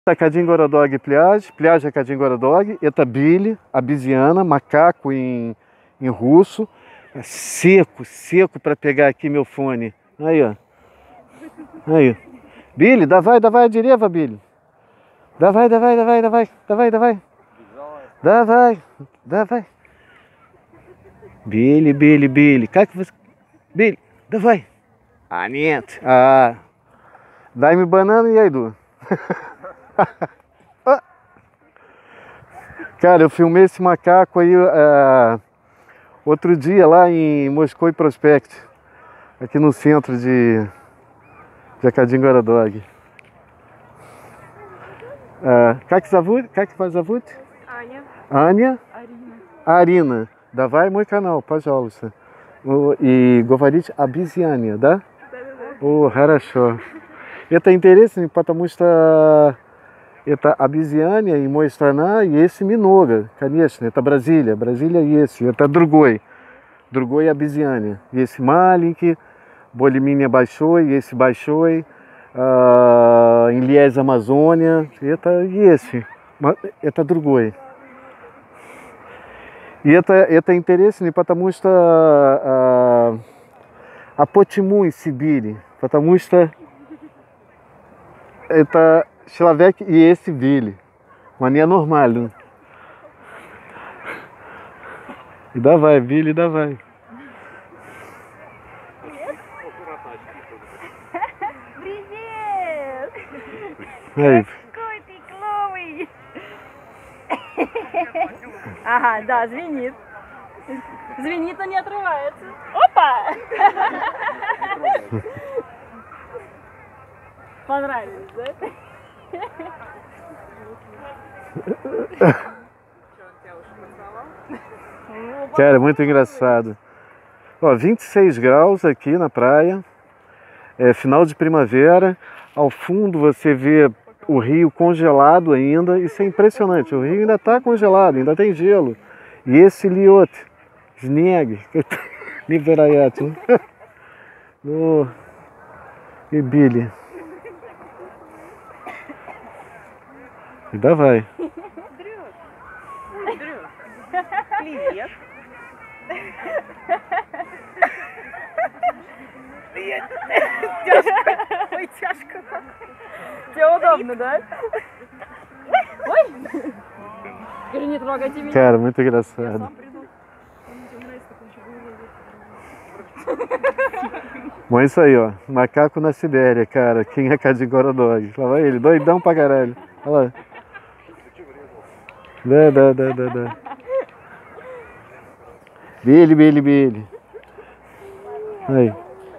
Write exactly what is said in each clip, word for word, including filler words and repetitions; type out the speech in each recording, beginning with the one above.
Cadingorodog pliage, pliage é cadingorodog, eta bile, abisiana, macaco em, em russo. É seco, seco para pegar aqui meu fone. Aí, ó. Aí. Bile, dá vai, dá vai, direva, Bile. Dá vai, dá vai, dá vai, dá vai, dá vai, dá vai. Dá vai, dá vai. Bile, Bile, Bile. Как você... Bile, dá vai. Ah, нет. Ah. Dai-me banana e aí, Du. Ah. Cara, eu filmei esse macaco aí uh, outro dia lá em Moscou e Prospect, aqui no centro de, de Cadingorodog. Как зовут? Как вас зовут? Аня. Аня? Арина. Арина. Давай мой канал, пожалуйста. И говорить обезьяне, да? Да-да-да. О, хорошо. Это интересно, потому что это обезьяне и моя страна, есть много, конечно, это Бразилия, Бразилия есть, это другой, другой обезьяне. Есть маленький, более-менее большой, есть большой, э, em Lies, Amazônia, это есть, это другой. И это, это интересно, потому что э, а почему из Сибири? Потому что это человек и есть Вилли. Мания нормально. И давай, Вилли, давай. Привет! Эй. Какой ты клевый! Ага, да, звенит. Звенит, но не отрывается. Опа! Понравилось, да? Cara, muito engraçado. Ó, vinte e seis graus aqui na praia, é final de primavera. Ao fundo você vê o rio congelado ainda. Isso é impressionante, o rio ainda está congelado, ainda tem gelo. E esse liot, sneg, liberaiat, no e Billy. E dá vai. Привет. Привет. Тяжко. Ой, тяжко. Тебе удобно, да? Ой. Или не трогайте меня. Cara, muito engraçado. Bom, é isso aí, ó. Macaco na Sibéria, cara. Quem é Cadingorodog? Lá vai ele, doidão pra caralho. Olha lá. Dá, dá, dá, dá, dá. Billy, Billy, Billy. Aí.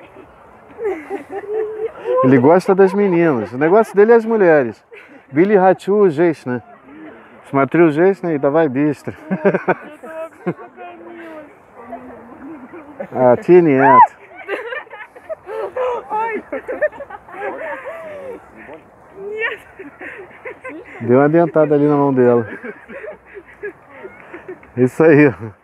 Ele gosta das meninas. O negócio dele é as mulheres. Billy Hachu, gente, né? Смотрю, gente, né? E давай быстро. Ah, Tini, это. Deu uma dentada ali na mão dela. Isso aí, ó.